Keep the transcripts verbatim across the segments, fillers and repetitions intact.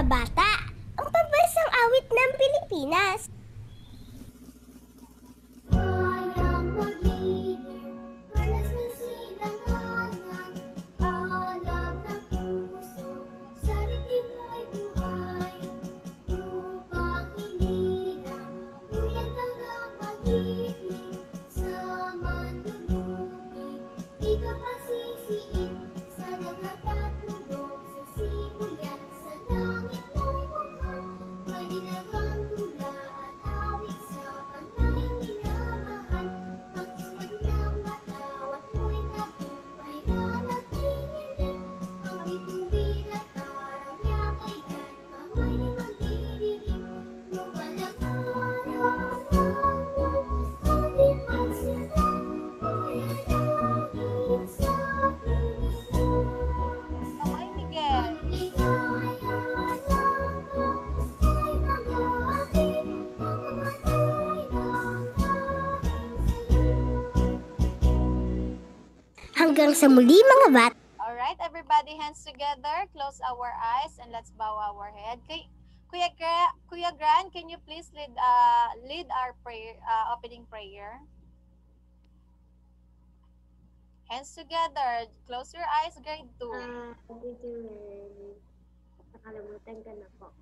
bata, ang pambansang awit ng Pilipinas. Hanggang sa muli mga bat. Alright, everybody, hands together, close our eyes, and let's bow our head. Kay, Kuya, Gra Kuya Gran, can you please lead uh, lead our prayer, uh, opening prayer? Hands together, close your eyes, grade two. Ah, uh, did you learn? Nakalimutan ka na po.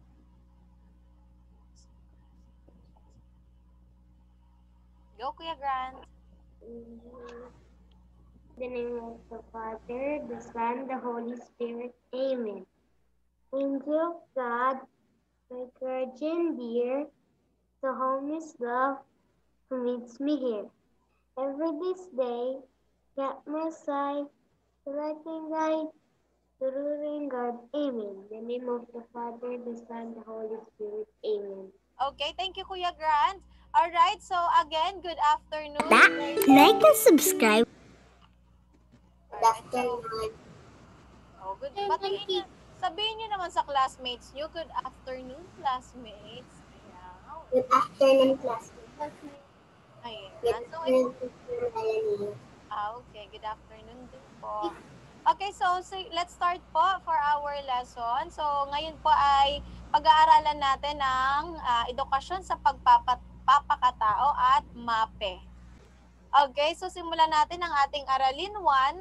Go, Kuya Gran. Mm-hmm. In the name of the Father, the Son, the Holy Spirit. Amen. Angel of God, my guardian dear, to whom is love who meets me here. Every this day, at my side, directing guide, through God. Amen. In the name of the Father, the Son, the Holy Spirit. Amen. Okay, thank you, Kuya Grant. All right, so again, good afternoon. Da, like and subscribe. Good afternoon. Oh, good. Batiin niyo. Sabihin niyo naman sa classmates niyo, good afternoon, classmates. Ayan. Good afternoon, classmates. Ayan. Good So, afternoon, ah, okay. Good afternoon din po. Okay, so, so let's start po for our lesson. So, ngayon po ay pag-aaralan natin ng uh, edukasyon sa pagpapakatao at MAPE. Okay, so simulan natin ang ating aralin one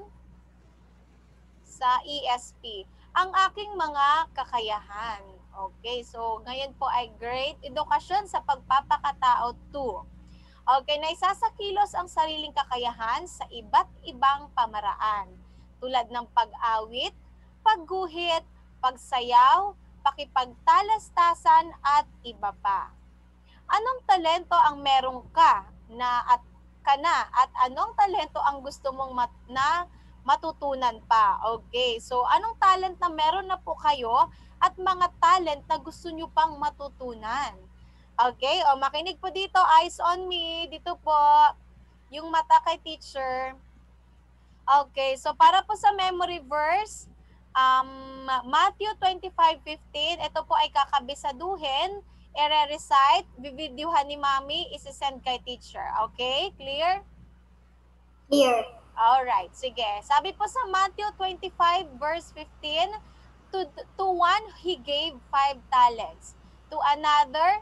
sa E S P. Ang aking mga kakayahan. Okay, so ngayon po ay Grade Edukasyon sa Pagpapakatao two. Okay, naisasakilos ang sariling kakayahan sa iba't ibang pamaraan, tulad ng pag-awit, pagguhit, pagsayaw, pakipagtalastasan at iba pa. Anong talento ang meron ka na at ka na at anong talento ang gusto mong mat, na matutunan pa? Okay, so anong talent na meron na po kayo at mga talent na gusto nyo pang matutunan? Okay, o makinig po dito, eyes on me, dito po, yung mata kay teacher. Okay, so para po sa memory verse, um, Matthew twenty-five fifteen, ito po ay kakabisaduhin, i-recite, bibidyuhan ni Mami, isi-send kay teacher. Okay, clear? Clear. Alright, sige. Sabi po sa Matthew twenty-five verse fifteen, to, to one he gave five talents. To another,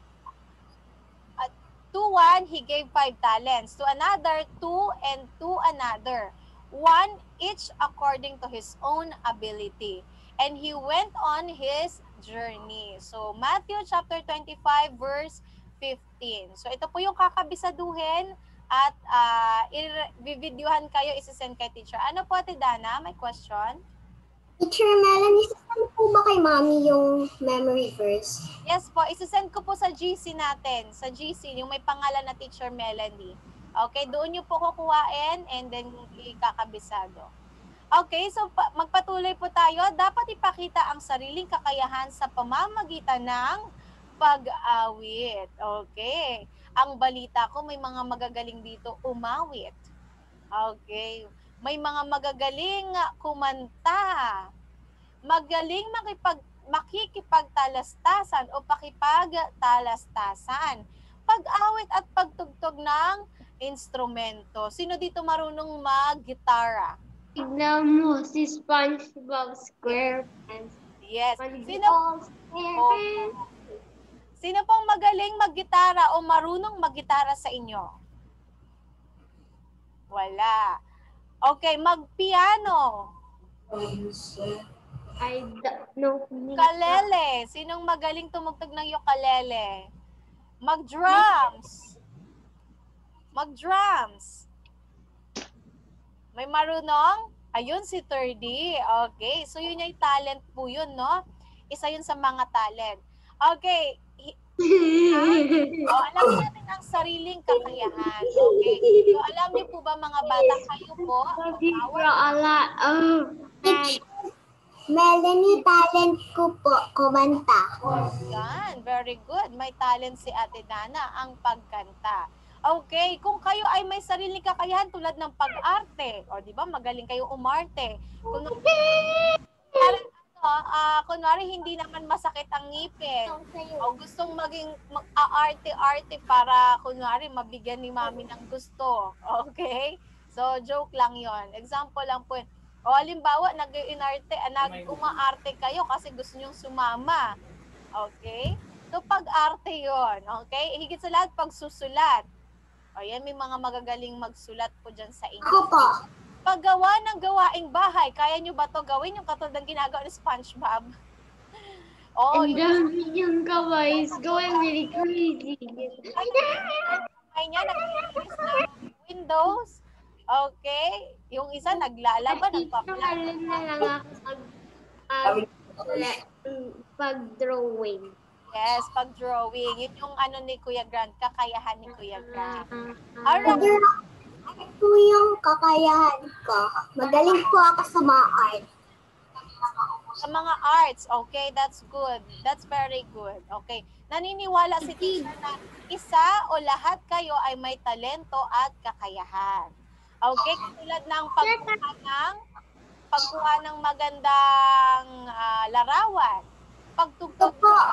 uh, to one he gave five talents. To another, two, and to another, one each according to his own ability. And he went on his journey. So, Matthew chapter twenty-five verse fifteen. So, ito po yung kakabisaduhin at uh, i-videohan kayo, isi-send kay teacher. Ano po, Ate Dana? May question? Teacher Melanie, sasend po ba kay Mami yung memory verse? Yes po, isi-send ko po sa G C natin. Sa G C, yung may pangalan na Teacher Melanie. Okay, doon nyo po kukuhain and then ikakabisado. Okay, so magpatuloy po tayo. Dapat ipakita ang sariling kakayahan sa pamamagitan ng pag-awit. Okay. Ang balita ko, may mga magagaling dito umawit. Okay. May mga magagaling kumanta. Magaling makipag, makikipagtalastasan o pakipagtalastasan. Pag-awit at pagtugtog ng instrumento. Sino dito marunong mag-gitara? Tignan mo si SpongeBob SquarePants. Yes. Sino? Sino, Oh. Sino pong magaling maggitara o marunong maggitara sa inyo? Wala. Okay, magpiano. I don't know. Ukulele. Sinong magaling tumugtog ng ukulele? Mag-drums. Mag-drums. May marunong? Ayun, si thirty. Okay. So, yun yung talent po yun, no? Isa yun sa mga talent. Okay. Oh, alam natin ang sariling kakayahan. Okay. So, alam niyo po ba mga bata, kayo po? ala. Oh. Melanie, talent ko po, kumanta. Yan. Very good. May talent si Ate Dana ang pagkanta. Okay, kung kayo ay may sariling kakayahan tulad ng pag-arte, o di ba magaling kayo umarte. Kung ano, uh, kunwari hindi naman masakit ang ngipin, o gustong maging mag-aarte-arte para kunwari mabigyan ni mami ng gusto. Okay? So, joke lang yon. Example lang po yun. O halimbawa, nag-inarte, nag-umaarte kayo kasi gusto nyong sumama. Okay? So, pag-arte yon. Okay? Higit sa lahat, pagsusulat. O yan, may mga magagaling magsulat po dyan sa inyo. Ako po. Paggawa ng gawaing bahay, kaya nyo ba to gawin yung katulad ng ginagawa ni SpongeBob? Oh, Ang yung dami yung guys. Going really crazy. ay niya, nag-release ng Windows. Okay. Yung isa, naglalaban, Dito nagpa-plan. alin na lang ako pag, pag, pag-drawing. Yes, pag-drawing. Yun yung ano ni Kuya Grant, kakayahan ni Kuya Grant. Ah, Alright. Ano po yung kakayahan ko? Magaling po ako sa mga art. Sa mga arts, okay, that's good. That's very good. Okay. Naniniwala si teacher na isa o lahat kayo ay may talento at kakayahan. Okay, katulad ng pagkuha ng pagkuha ng magandang uh, larawan, pagtugtog,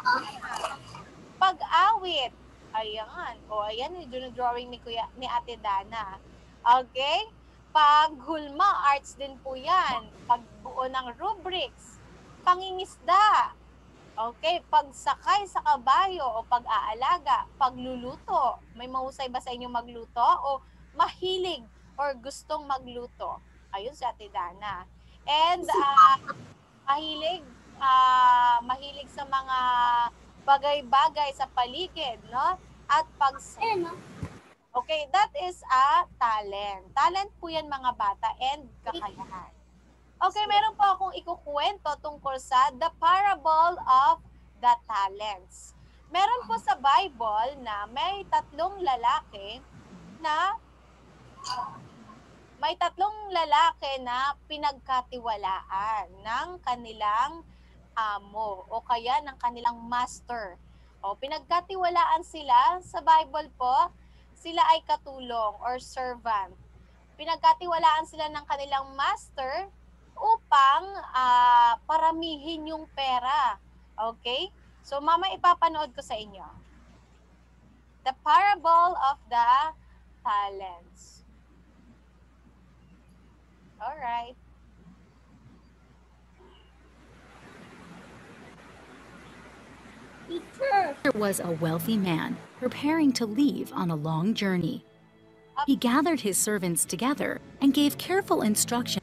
pag-awit. Ayan. O ayan yung drawing ni Kuya ni Ate Dana. Okay? Paghulma, arts din po 'yan. Pagbuo ng rubrics, pangingisda. Okay, pagsakay sa kabayo o pag-aalaga, pagluluto. May mahusay ba sa inyo magluto o mahilig or gustong magluto? Ayun si Ate Dana. And uh, mahilig uh, mahilig sa mga bagay-bagay sa paligid, no? At pag Okay, that is a talent. Talent po 'yan mga bata and kakayahan. Okay, meron po akong ikukwento tungkol sa The Parable of the Talents. Meron po sa Bible na may tatlong lalaki na may tatlong lalaki na pinagkatiwalaan ng kanilang amo o kaya ng kanilang master. O pinagkatiwalaan sila sa Bible po, sila ay katulong or servant. Pinagkatiwalaan sila ng kanilang master upang uh, paramihin yung pera. Okay? So, mama, ipapanood ko sa inyo. The Parable of the Talents. Alright. There was a wealthy man preparing to leave on a long journey. He gathered his servants together and gave careful instructions.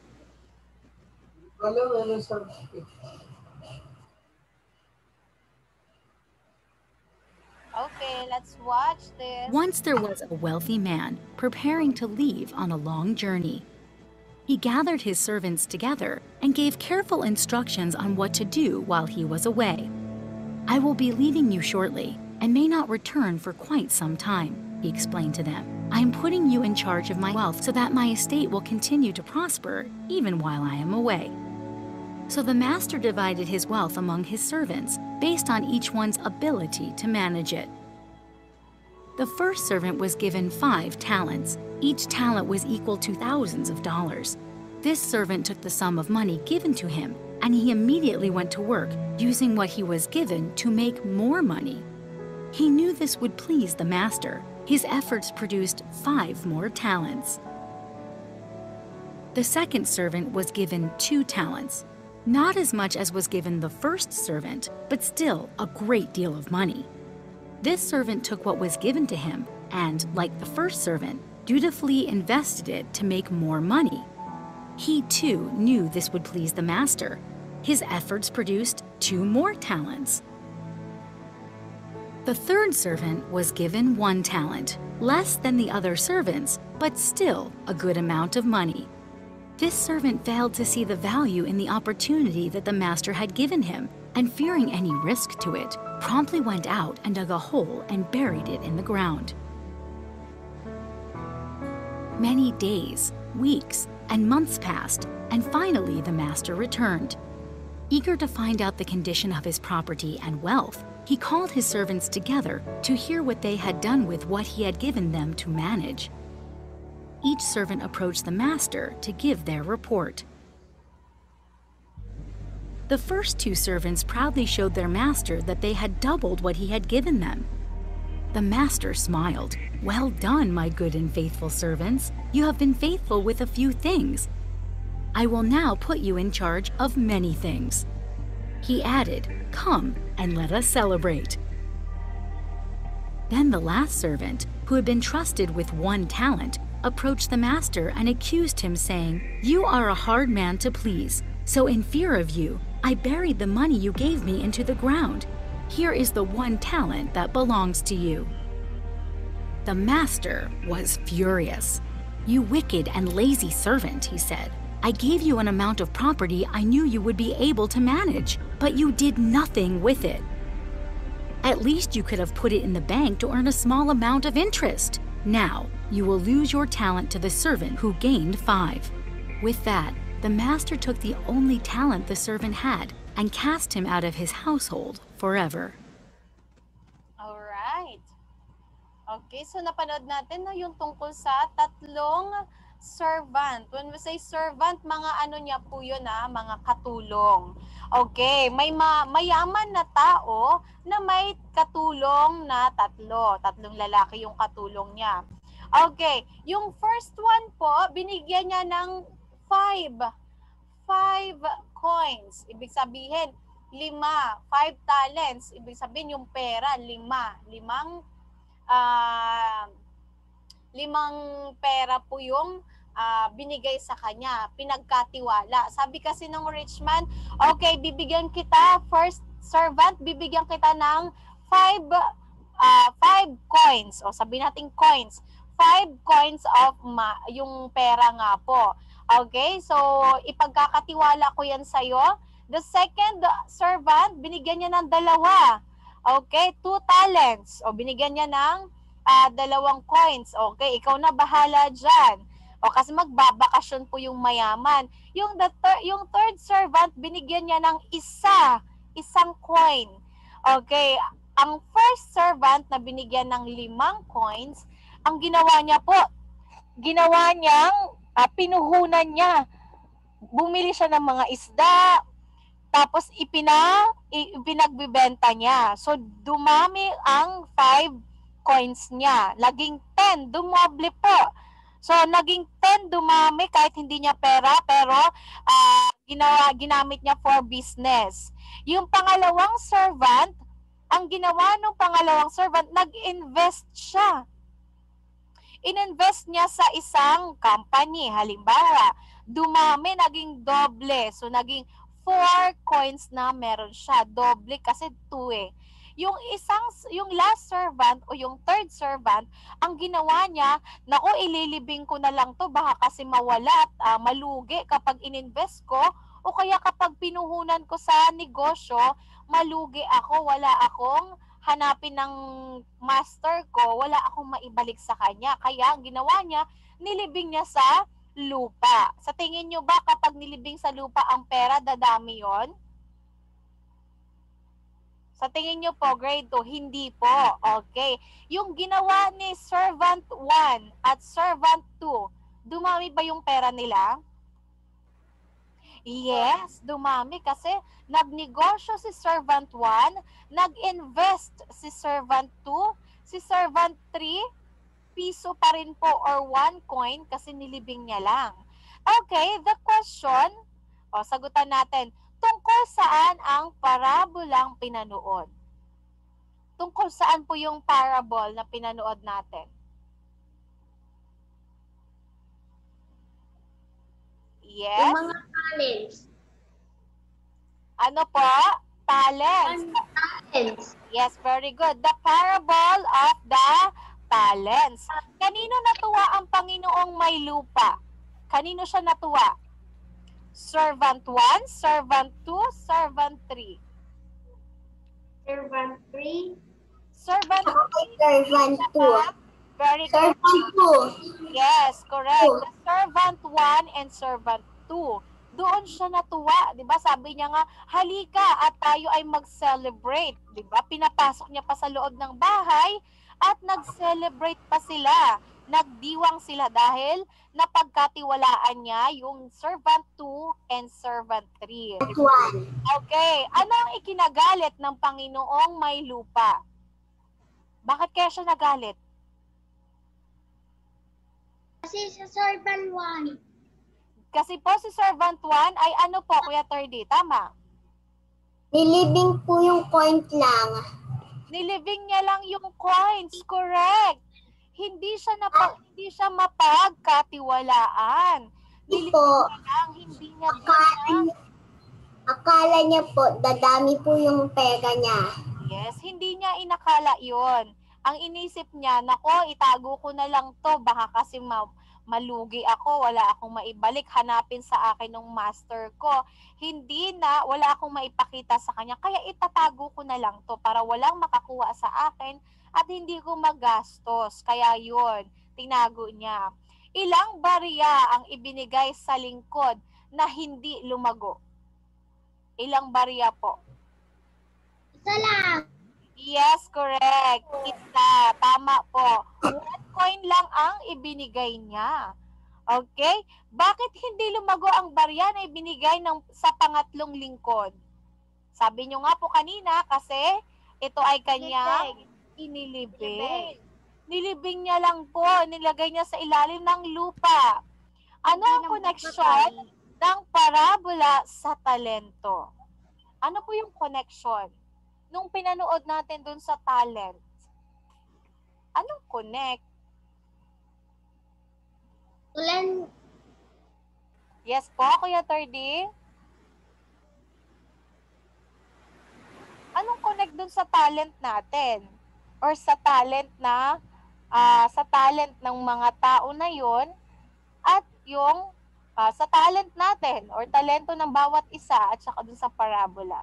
Okay, let's watch this. Once there was a wealthy man preparing to leave on a long journey. He gathered his servants together and gave careful instructions on what to do while he was away. I will be leaving you shortly and may not return for quite some time, he explained to them. I am putting you in charge of my wealth so that my estate will continue to prosper even while I am away. So the master divided his wealth among his servants based on each one's ability to manage it. The first servant was given five talents. Each talent was equal to thousands of dollars. This servant took the sum of money given to him, and he immediately went to work, using what he was given to make more money. He knew this would please the master. His efforts produced five more talents. The second servant was given two talents. Not as much as was given the first servant, but still a great deal of money. This servant took what was given to him and, like the first servant, dutifully invested it to make more money. He too knew this would please the master. His efforts produced two more talents. The third servant was given one talent, less than the other servants, but still a good amount of money. This servant failed to see the value in the opportunity that the master had given him, and fearing any risk to it, promptly went out and dug a hole and buried it in the ground. Many days, weeks, and months passed, and finally the master returned. Eager to find out the condition of his property and wealth, he called his servants together to hear what they had done with what he had given them to manage. Each servant approached the master to give their report. The first two servants proudly showed their master that they had doubled what he had given them. The master smiled. "Well done, my good and faithful servants. You have been faithful with a few things. I will now put you in charge of many things." He added, "Come and let us celebrate." Then the last servant, who had been trusted with one talent, approached the master and accused him, saying, "You are a hard man to please, so in fear of you, I buried the money you gave me into the ground. Here is the one talent that belongs to you." The master was furious. "You wicked and lazy servant," he said. "I gave you an amount of property I knew you would be able to manage, but you did nothing with it. At least you could have put it in the bank to earn a small amount of interest. Now, you will lose your talent to the servant who gained five." With that, the master took the only talent the servant had and cast him out of his household forever. Alright. Okay, so napanood natin no, yung tungkol sa tatlong servant. When we say servant, mga ano niya po yun ha, mga katulong. Okay, may ma mayaman na tao na may katulong na tatlo. Tatlong lalaki yung katulong niya. Okay, yung first one po, binigyan niya ng five. Five coins. Ibig sabihin, lima. Five talents. Ibig sabihin yung pera, lima. Limang, uh, limang pera po yung uh, binigay sa kanya. Pinagkatiwala. Sabi kasi ng rich man, okay, bibigyan kita, first servant, bibigyan kita ng five, uh, five coins. O sabi natin coins. Five coins of ma yung pera nga po. Okay, so ipagkakatiwala ko yan sa'yo. The second servant, binigyan niya ng dalawa. Okay, two talents. O binigyan niya ng uh, dalawang coins. Okay, ikaw na bahala dyan. O kasi magbabakasyon po yung mayaman. Yung, the thir yung third servant, binigyan niya ng isa. Isang coin. Okay, ang first servant na binigyan ng limang coins, ang ginawa niya po, ginawa niyang Uh, pinuhunan niya. Bumili siya ng mga isda, tapos ipina, ipinagbibenta niya. So, dumami ang five coins niya. Naging ten, dumoble po. So, naging ten, dumami kahit hindi niya pera, pero uh, ginawa, ginamit niya for business. Yung pangalawang servant, ang ginawa ng pangalawang servant, nag-invest siya. In-invest niya sa isang company. Halimbawa, dumami, naging doble. So, naging four coins na meron siya. Doble kasi two eh. Yung isang, yung last servant o yung third servant, ang ginawa niya, naku, ililibing ko na lang to, baka kasi mawala at uh, malugi kapag in-invest ko, o kaya kapag pinuhunan ko sa negosyo, malugi ako, wala akong hanapin ng master ko, wala akong maibalik sa kanya. Kaya ang ginawa niya, nilibing niya sa lupa. Sa tingin nyo ba kapag nilibing sa lupa ang pera, dadami yon? Sa tingin nyo po, grade two, hindi po. Okay. Yung ginawa ni servant one at servant two, dumami ba yung pera nila? Yes, dumami kasi nagnegosyo si servant one, nag-invest si servant two, si servant three, piso pa rin po or one coin kasi nilibing niya lang. Okay, the question, o sagutan natin, Tungkol saan ang parabolang pinanood? Tungkol saan po yung parable na pinanood natin? Yes? Yung mga talents. Ano po? Talents. Talents. Yes, very good. The parable of the talents. Kanino natuwa ang Panginoong may lupa? Kanino siya natuwa? Servant one, servant two, servant three. Servant three. Servant Ako kay servant two. Very good. Servant two. Yes, correct. The servant one and servant two. Doon siya natuwa, 'di ba? Sabi niya nga, "Halika at tayo ay mag-celebrate." 'Di ba? Pinapasok niya pa sa loob ng bahay at nag-celebrate pa sila. Nagdiwang sila dahil napagkatiwalaan niya yung servant two and servant three. One. Okay, ano ang ikinagalit ng Panginoong may lupa? Bakit kaya siya nagalit? Kasi sa servant one. Kasi po si servant one ay ano po, Kuya Terdy, tama? Nilibing po yung point lang. Nilibing niya lang yung coins, correct. Hindi siya napag, hindi siya mapagkatiwalaan. Hindi Nilibing po. niya lang, hindi niya Akala, akala niya po, dadami po yung pera niya. Yes, hindi niya inakala yon. Ang inisip niya, nako, itago ko na lang to, baka kasi ma- malugi ako, wala akong maibalik, hanapin sa akin ng master ko. Hindi na, wala akong maipakita sa kanya, kaya itatago ko na lang to para walang makakuha sa akin at hindi ko magastos. Kaya yun, tinago niya. Ilang barya ang ibinigay sa lingkod na hindi lumago? Ilang barya po? Isa lang. Yes, correct. Isa. Tama po. One coin lang ang ibinigay niya. Okay? Bakit hindi lumago ang barya na ibinigay ng, sa pangatlong lingkod? Sabi niyo nga po kanina kasi ito ay kanyang inilibing. Nilibing niya lang po. Nilagay niya sa ilalim ng lupa. Ano ang connection ng parabola sa talento? Ano po yung connection? Nung pinanood natin dun sa talent, anong connect? Ulan. Yes po, Kuya Terdy? Anong connect dun sa talent natin? Or sa talent na, uh, sa talent ng mga tao na yon at yung uh, sa talent natin or talento ng bawat isa at saka dun sa parabola?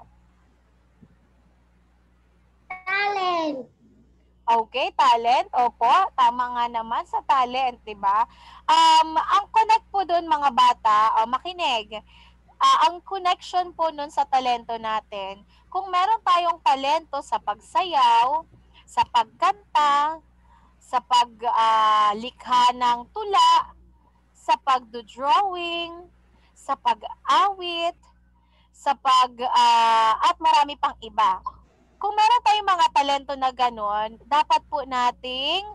Talent. Okay, talent. Opo, tama nga naman sa talent, 'di ba? Um, ang connect po doon mga bata, oh, makinig. Uh, ang connection po noon sa talento natin, kung meron tayong talento sa pagsayaw, sa pagkanta, sa paglikha uh, ng tula, sa pagdo-drawing, sa pag-awit, sa pag uh, at marami pang iba. Kung meron tayong mga talento na gano'n, dapat po nating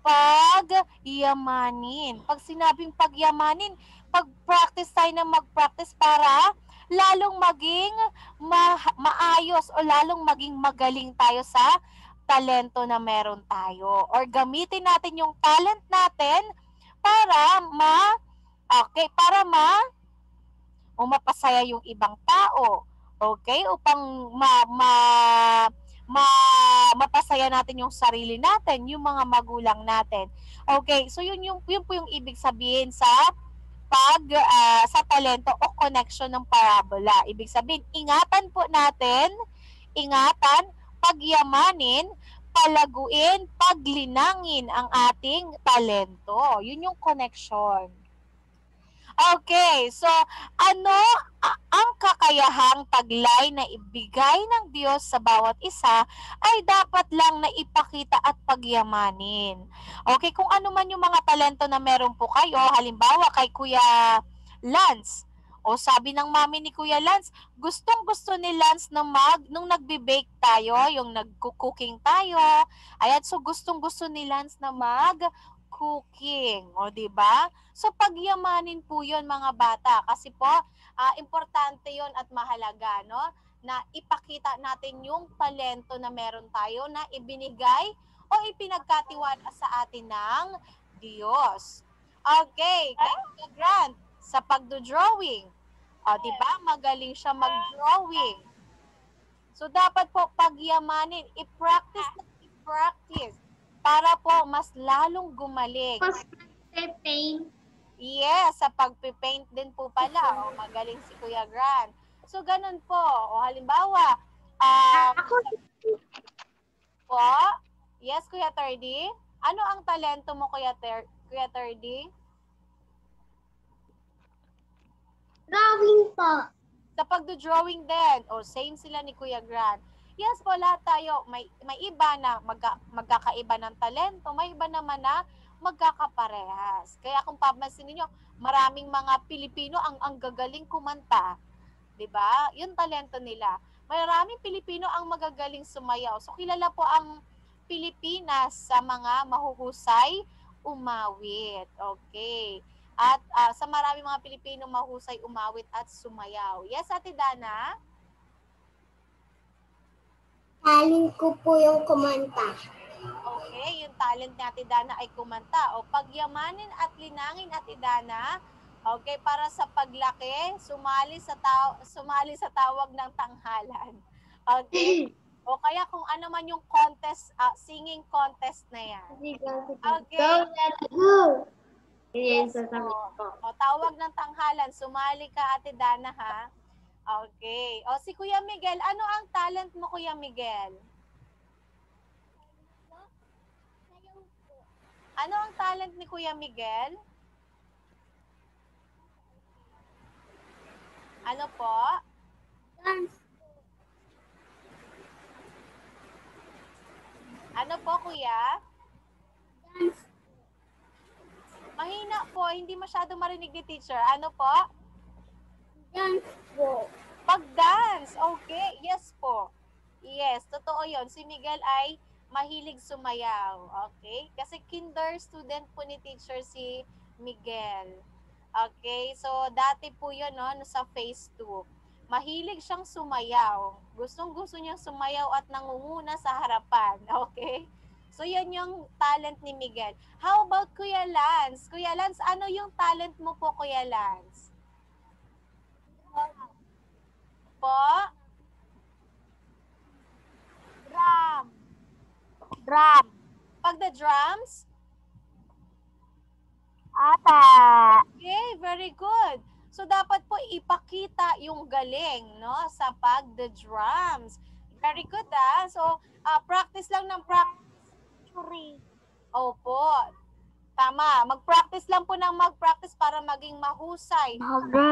pagyamanin. Pag sinabing pagyamanin, pag-practice tayo na mag-practice para lalong maging ma- maayos o lalong maging magaling tayo sa talento na meron tayo. Or gamitin natin yung talent natin para ma okay, para ma o mapasaya yung ibang tao. Okay? Upang ma, ma, ma, mapasaya natin yung sarili natin, yung mga magulang natin. Okay, so yun, yung, yun po yung ibig sabihin sa pag uh, sa talento o connection ng parabola. Ibig sabihin, ingatan po natin, ingatan, pagyamanin, palaguin, paglinangin ang ating talento. Yun yung connection. Okay, so ano ang kakayahang taglay na ibigay ng Diyos sa bawat isa ay dapat lang na ipakita at pagyamanin. Okay, kung ano man yung mga talento na meron po kayo, halimbawa kay Kuya Lance, o sabi ng mami ni Kuya Lance, gustong gusto ni Lance na mag, nung nagbe-bake tayo, yung nag-cooking tayo, ayan, so gustong gusto ni Lance na mag cooking. O, di ba? So, pagyamanin po yun mga bata. Kasi po, uh, importante yun at mahalaga, no? Na ipakita natin yung talento na meron tayo na ibinigay o ipinagkatiwala sa atin ng Diyos. Okay, kaya Grant, sa pagdo-drawing, o, di ba? Magaling siya mag-drawing. So, dapat po pagyamanin, i-practice na i-practice para po mas lalong gumaling. Tapos paint. Yes, sa pagpipaint din po pala. O, magaling si Kuya Grant. So, ganun po. O, halimbawa, um, Ako, po, yes, Kuya Terdy? Ano ang talento mo, Kuya, Ter Kuya Terdy? Drawing po. Sa pagdo-drawing din. O, same sila ni Kuya Grant. Yes po, lahat tayo. May, may iba na magka, magkakaiba ng talento. May iba naman na magkakaparehas. Kaya kung papansin niyo, maraming mga Pilipino ang ang gagaling kumanta. 'Di ba? 'Yung talento nila. Maraming Pilipino ang magagaling sumayaw. So kilala po ang Pilipinas sa mga mahuhusay umawit. Okay. At uh, sa maraming mga Pilipino mahusay umawit at sumayaw. Yes, Ate Dana? Talent ko po yung kumanta. Okay, yung talent ni Ate Dana ay kumanta. O pagyamanin at linangin, Ate Dana, okay, para sa paglaki, sumali sa taw sumali sa tawag ng tanghalan. Okay? O kaya kung ano man yung contest, uh, singing contest na yan. Okay. Go, let's go. Yan Yes, sasabihin o, ko. o tawag ng tanghalan, sumali ka, Ate Dana, ha? Okay. O si Kuya Miguel, ano ang talent mo, Kuya Miguel? Ano ang talent ni Kuya Miguel? Ano po? Dance. Ano po, Kuya? Dance. Mahina po, hindi masyado marinig ni teacher. Ano po? Dance po. Pag-dance. Okay. Yes po. Yes, totoo yon. Si Miguel ay mahilig sumayaw. Okay? Kasi kinder student po ni teacher si Miguel. Okay? So, dati po yun, no, sa phase two. Mahilig siyang sumayaw. Gustong-gusto niyang sumayaw at nangunguna sa harapan. Okay? So, yan yung talent ni Miguel. How about Kuya Lance? Kuya Lance, ano yung talent mo po, Kuya Lance? Po? Drum. Drum. Pag the drums? Ata. Okay, very good. So, dapat po ipakita yung galing, no, sa pag the drums. Very good, ah. So, uh, practice lang ng practice. Opo. Tama. Mag-practice lang po ng mag-practice para maging mahusay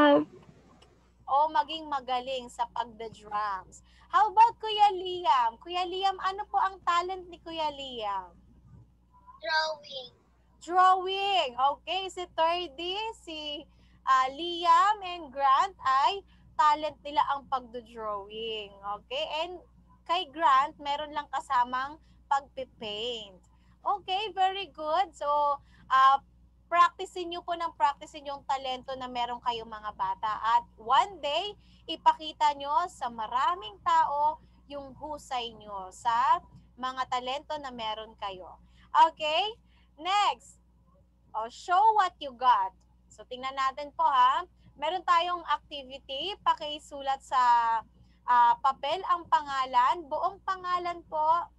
o maging magaling sa pag the drums. How about Kuya Liam? Kuya Liam, ano po ang talent ni Kuya Liam? Drawing. Drawing. Okay, si Terdy, si uh, Liam and Grant ay talent nila ang pagdo-drawing. Okay, and kay Grant, meron lang kasamang pagpipaint. Okay, very good. So, uh, practicein nyo po ng practicein yung talento na meron kayong mga bata. At one day, ipakita nyo sa maraming tao yung husay nyo sa mga talento na meron kayo. Okay? Next. Oh, show what you got. So, tingnan natin po, ha. Meron tayong activity. Pakisulat sa uh, papel ang pangalan. Buong pangalan po.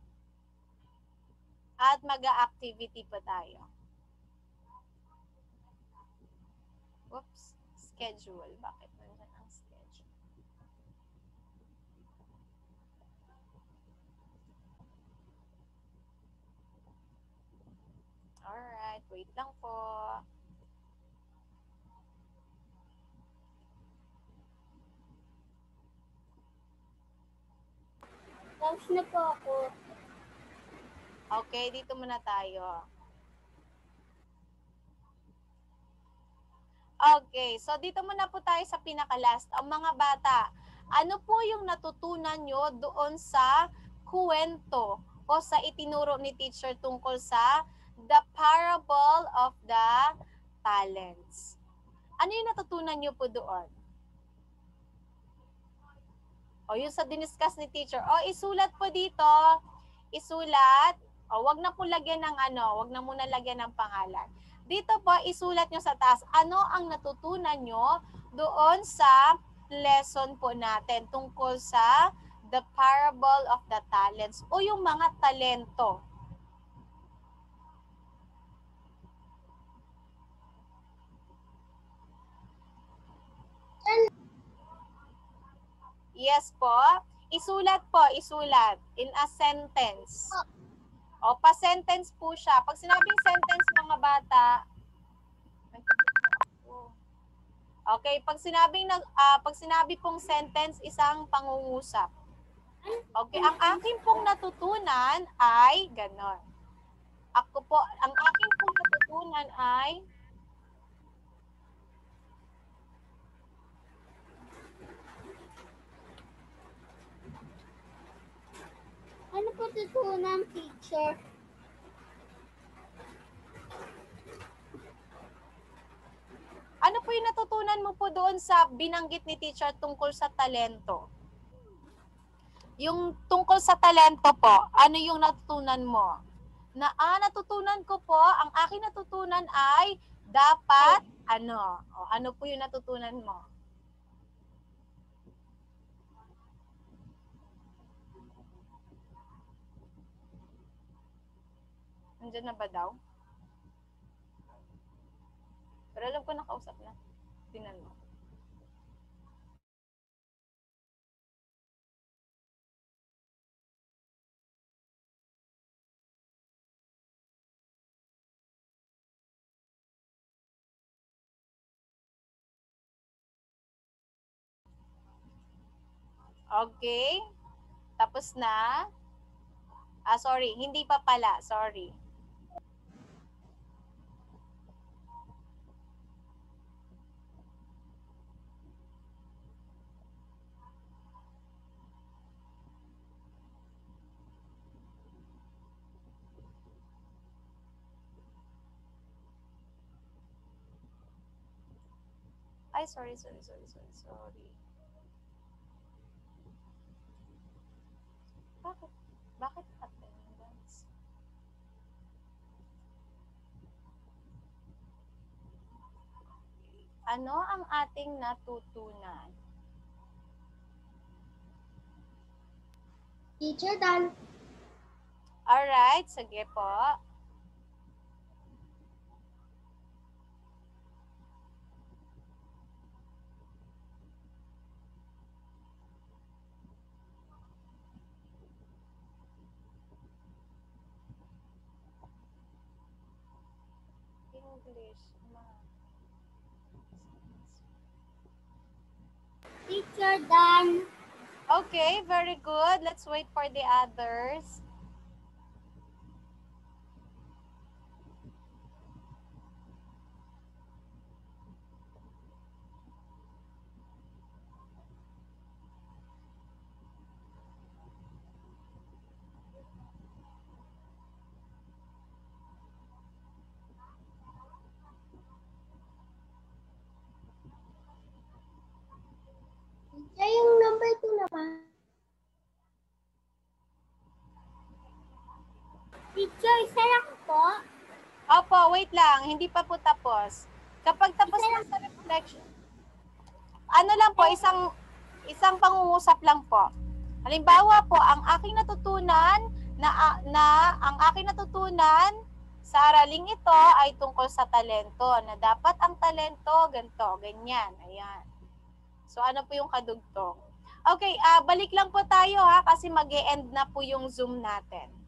At mag-activity po tayo. Oops. Schedule. Bakit nandiyan ang schedule? Alright. Wait lang po. Tapos na po ako. Okay, dito muna tayo. Okay, so dito muna po tayo sa pinaka-last. Ang mga bata, ano po yung natutunan nyo doon sa kwento o sa itinuro ni teacher tungkol sa the parable of the talents. Ano yung natutunan niyo po doon? O yung sa diniscuss ni teacher. O isulat po dito. Isulat. O wag na po lagyan ng ano. Wag na muna lagyan ng pangalan. Dito po isulat nyo sa taas. Ano ang natutunan nyo doon sa lesson po natin tungkol sa the parable of the talents o yung mga talento. Yes po. Isulat po, isulat in a sentence. O, pa-sentence po siya. Pag sinabing sentence, mga bata, okay, pag sinabing nag uh, pag sinabi pong sentence, isang pangungusap. Okay, ang akin pong natutunan ay ganon. Ako po, ang akin pong natutunan ay Ano po tutunan, teacher? ano po yung natutunan mo po doon sa binanggit ni teacher tungkol sa talento? Yung tungkol sa talento po, ano yung natutunan mo? Na ah, natutunan ko po, ang aking natutunan ay dapat ano? O, ano po yung natutunan mo? Nandiyan na ba daw? Pero alam ko nakausap na. Tinan mo. Okay. Tapos na. Ah, sorry. Hindi pa pala. Sorry. Ay, sorry, sorry, sorry, sorry, sorry. Bakit? Bakit attendance? Ano ang ating natutunan? Teacher Dan. Alright, sige po. English, math. Teacher Dan. Okay, very good. Let's wait for the others. Teacher, yung number two naman. Teacher, isa lang po. Opo, wait lang. Hindi pa po tapos. Kapag tapos na sa reflection, ano lang po, isang isang pangungusap lang po. Halimbawa po, ang aking natutunan na, na ang aking natutunan sa araling ito ay tungkol sa talento, na dapat ang talento, ganito, ganyan. Ayan. So, ano po yung kadugtong? Okay, uh, balik lang po tayo ha, kasi mag-e-end na po yung Zoom natin.